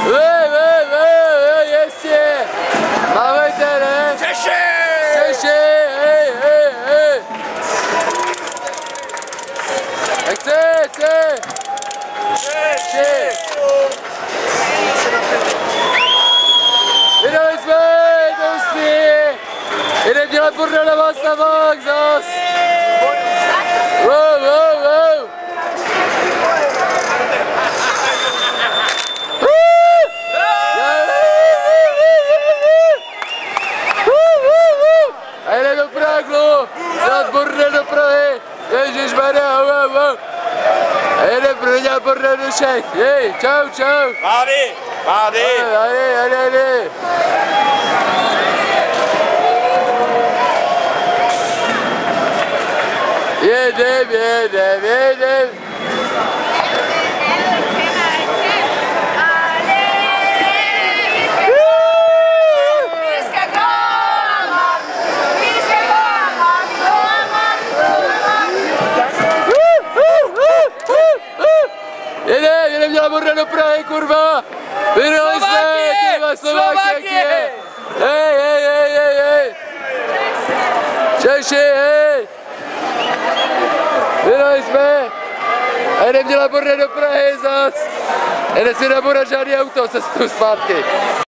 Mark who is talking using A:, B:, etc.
A: Ještě! Mávejte, ne?
B: Češi!
A: Češi! Hej, hej, hej! Tak chce! Češi! Vydali jsme! To uspí! Jdem dělat bordel na Václavák zas! Wow! A jde do Práglu, dělat bordel do Prahy, ježišmarja, wow. A jde dělat bordel do Čech, jej, čau.
B: Vády!
A: Ajde. Jedem. Jedem dělat bordel do Prahy, kurva! Vydali jsme, Slovákie! Hej! Češi, hej! Vydali jsme! A jdem dělat bordel do Prahy zas! Jdem si naborat žádný auto, cestu zpátky.